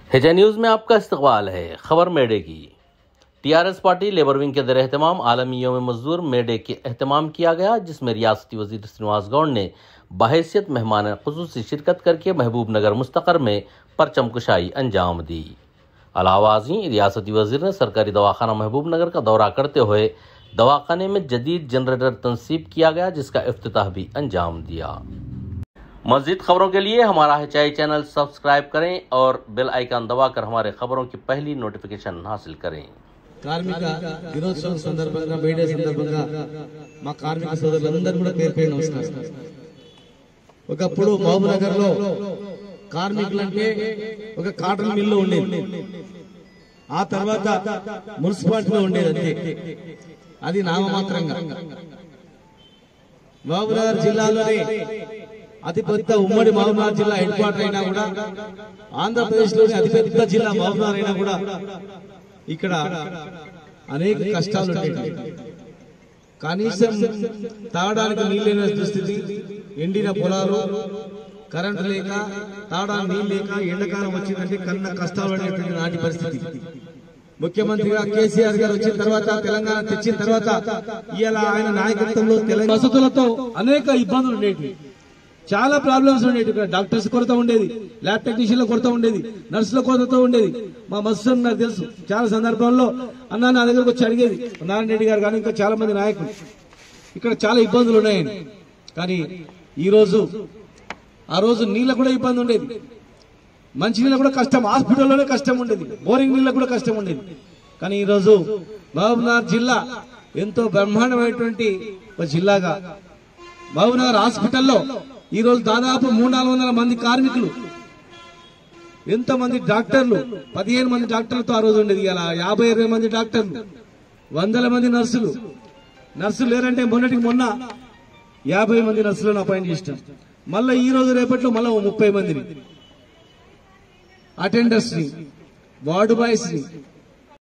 हिजा news में आपका इस्तकबाल है। खबर मेडे की। टीआरएस पार्टी लेबर विंग के ज़रिए एहतमाम आलमी यौम मजदूर मेडे के एहतमाम किया गया, जिसमें रियासती वज़ीर श्रीनिवास गौड़ ने बहैसियत मेहमान खुसूसी शिरकत करके महबूब नगर मुस्तक़र में परचम कुशाई अंजाम दी। अलावाज़ी रियासती वज़ीर ने सरकारी दवाखाना महबूब नगर का दौरा करते हुए दवाखाने में जदीद जनरेटर तनसीब किया गया, जिसका इफ्तिताह भी अंजाम दिया। मज़ीद खबरों के लिए हमारा HI चैनल सब्सक्राइब करें और बेल आइकन दबाकर हमारे खबरों की पहली नोटिफिकेशन हासिल करें। కార్మిక దినోత్సవం సందర్భంగా మేడే సందర్భంగా మా కార్మిక సోదరులందరూ కూడా పేరు పేరు నమస్కారం। ఒకప్పుడు మహబూబ్నగర్ లో కార్మికులంటే ఒక కాటన్ మిల్లు ఉండేది, ఆ తర్వాత మున్సిపాలిటీలో ఉండేది, అంతే, అది నామమాత్రంగా। మహబూబ్నగర్ జిల్లాలోనే అతిపెద్ద ఉమ్మడి మహబూబ్నగర్ జిల్లా హెడ్ క్వార్టర్ అయినా కూడా, ఆంధ్రప్రదేశ్ లోని అతిపెద్ద జిల్లా మహబూబ్నగర్ అయినా కూడా ఇక్కడ అనేక కష్టాలు ఉంటాయి। కనీసం తాగడానికి నీళ్ళు లేని దుస్థితి, ఎండిన పొలాలు, కరెంటు లేక, తాగడానికి నీళ్ళు లేక, ఎండాకాలం వచ్చిందంటే కన్న కష్టాలు అనేటువంటి నాటి పరిస్థితి। ముఖ్యమంత్రిగా కేసీఆర్ గారు వచ్చిన తర్వాత, తెలంగాణ తెచ్చిన తర్వాత, ఇలా ఆయన నాయకత్వంలో తెలంగాణ వసతులతో అనేక ఇబ్బందులు ఉండేవి, చాలా ప్రాబ్లమ్స్ ఉండేవి। ఇక్కడ డాక్టర్స్ కొరత ఉండేది, ల్యాబ్ టెక్నీషియన్ల కొరత ఉండేది, నర్సుల కొరత ఉండేది। మా మస్తు నాకు తెలుసు, చాలా సందర్భాల్లో అన్నా నా దగ్గరకు వచ్చి అడిగేది నారాయణ రెడ్డి గారు కానీ ఇంకా చాలా మంది నాయకులు, ఇక్కడ చాలా ఇబ్బందులు ఉన్నాయని। కానీ ఆ రోజు నీళ్ళ కూడా ఇబ్బంది ఉండేది, మంచి నీళ్ళ కూడా కష్టం, హాస్పిటల్లోనే కష్టం ఉండేది, బోరింగ్ నీళ్ళ కూడా కష్టం ఉండేది। కానీ ఈ రోజు మహబూబ్నగర్ జిల్లా ఎంతో బ్రహ్మాండమైనటువంటి ఒక జిల్లాగా, మహబూబ్నగర్ హాస్పిటల్లో ఈ రోజు దాదాపు 300-400 మంది కార్మికులు, ఎంతమంది డాక్టర్లు, 15 మంది డాక్టర్లతో ఆ రోజు ఉండేది, ఇలా 50-20 మంది డాక్టర్లు, 100 మంది నర్సులు లేరంటే మొన్నటికి మొన్న 50 మంది నర్సులను అపాయింట్ చేస్తాం। మళ్ళీ ఈ రోజు రేపట్లో మళ్ళీ 30 మందిని, అటెండర్స్ ని, వార్డు బాయ్స్ ని,